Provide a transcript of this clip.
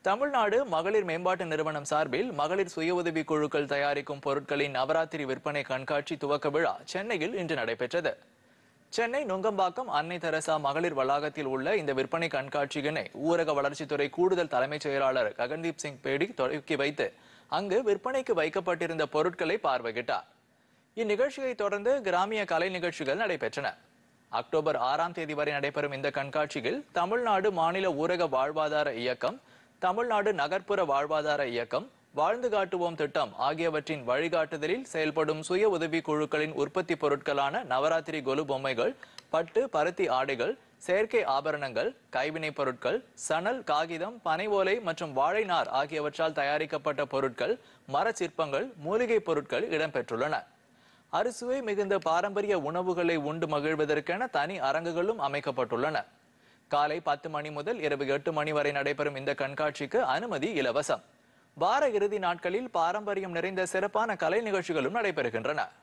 தமிழ்நாடு மகளிர் மேம்பாட்டு நிறுவனம் சார்பில் மகளிர் சுய உதவி குழுக்கள் தயாரிக்கும் பொருட்களின் நவராத்திரி விற்பனை கண்காட்சி துவக்க விழா சென்னையில் இன்று நடைபெற்றது. சென்னை நுங்கம்பாக்கம் அன்னை தெரசா மகளிர் வளாகத்தில் உள்ள இந்த விற்பனை கண்காட்சியினை ஊரக வளர்ச்சித்துறை கூடுதல் தலைமைச் செயலாளர் ககன்தீப் சிங் பேடி தொடக்கி வைத்து அங்கு விற்பனைக்கு வைக்கப்பட்டிருந்த பொருட்களை பார்வையிட்டார். இந்நிகழ்ச்சியை தொடர்ந்து கிராமிய கலை நிகழ்ச்சிகள் நடைபெற்றன. அக்டோபர் 6ஆம் தேதி வரை நடைபெறும் இந்த கண்காட்சியில் தமிழ்நாடு மாநில ஊரக வாழ்வாதார இயக்கம், தமிழ்நாடு நகர்ப்புற வாழ்வாதார இயக்கம், வாழ்ந்து காட்டுவோம் திட்டம் ஆகியவற்றின் வழிகாட்டுதலில் செயல்படும் சுய உதவி குழுக்களின் உற்பத்தி பொருட்களான நவராத்திரி கொலு பொம்மைகள், பட்டு பருத்தி ஆடைகள், செயற்கை ஆபரணங்கள், கைவினைப் பொருட்கள், சணல், காகிதம், பனை ஓலை மற்றும் வாழை நார் ஆகியவற்றால் தயாரிக்கப்பட்ட பொருட்கள், மர சிற்பங்கள், மூலிகை பொருட்கள் இடம்பெற்றுள்ளன. அறுசுவை மிகுந்த பாரம்பரிய உணவுகளை உண்டு மகிழ்வதற்கென தனி அரங்குகளும் அமைக்கப்பட்டுள்ளன. காலை 10 மணி முதல் இரவு 8 மணி வரை நடைபெறும் இந்த கண்காட்சிக்கு அனுமதி இலவசம். வார இறுதி நாட்களில் பாரம்பரியம் நிறைந்த சிறப்பான கலை நிகழ்ச்சிகளும் நடைபெறுகின்றன.